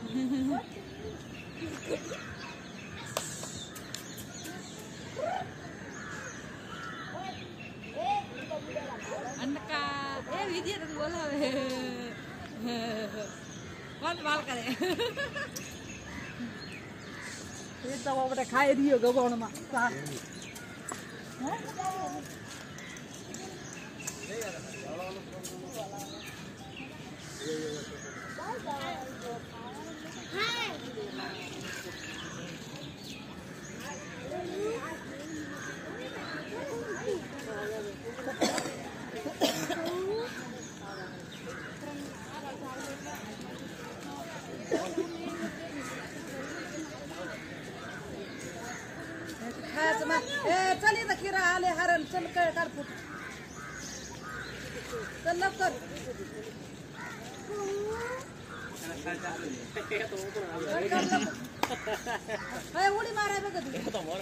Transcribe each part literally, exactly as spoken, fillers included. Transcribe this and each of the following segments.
अन्नका ए विजय त बोला कौन बाल करे ये तो बाबा खाए दियो गबण में चली तर खिरा आले हरण चल काय काढ फुट चल लवकर उडी माराय बघ तू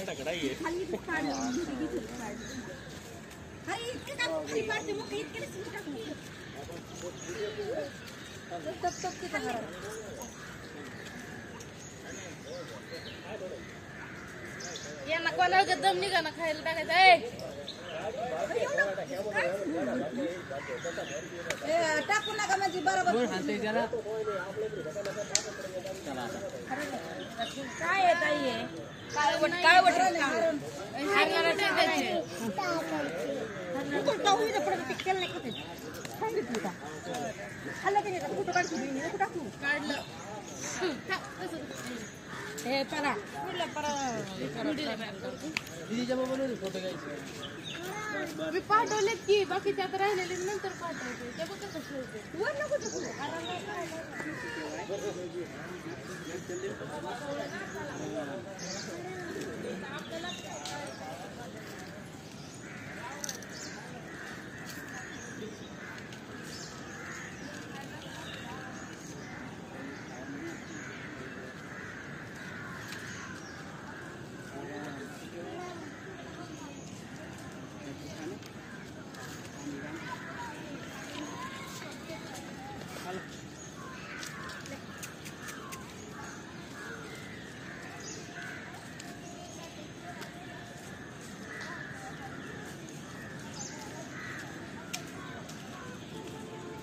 यांना कोणाला दम निघा ना खायला टाकायचं ए टाकू नका म्हणजे बरोबर काय येत आहे काळवट काळवट हरणाला टाकायचे कुठं टाकू इथं पडत केलं नाही कुठे सांगितलं का खाल्लं की नाही कुठं काढतो कुठं टाकू काढलं हे परा कुठला परा मी पाठवलेत की बाकी त्यात राहिलेले नंतर पाठवते ते बघ कसं ठेवते वर नको टाकू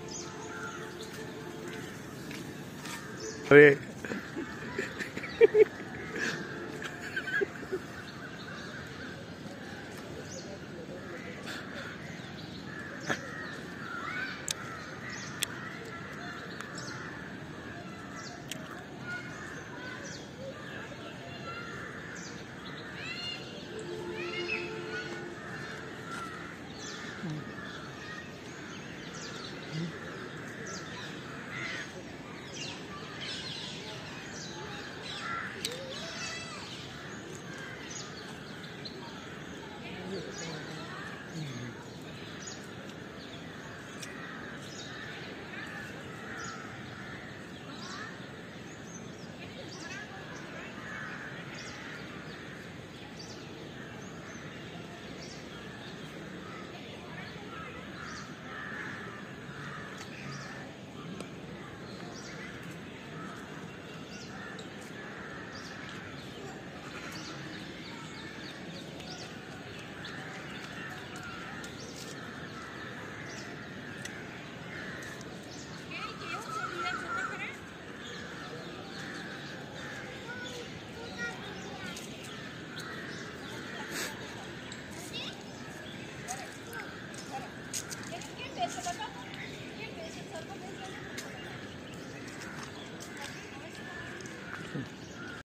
अरे